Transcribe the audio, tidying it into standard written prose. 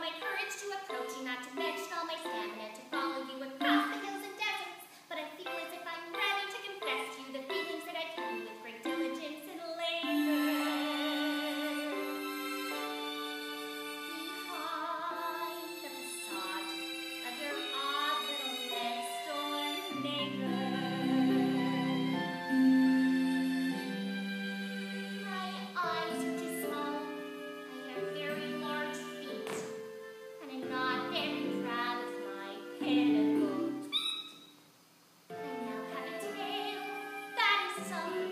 my courage to approach you, not to mention all my stamina to follow you across the hills and deserts. But I feel as if I'm ready to confess to you the feelings that I feel with great diligence and labor. Behind the facade of your odd little next-door neighbor, my eyes are too small. I have very large feet, and I'm not very proud of my pinnacle. I now have a tail that is some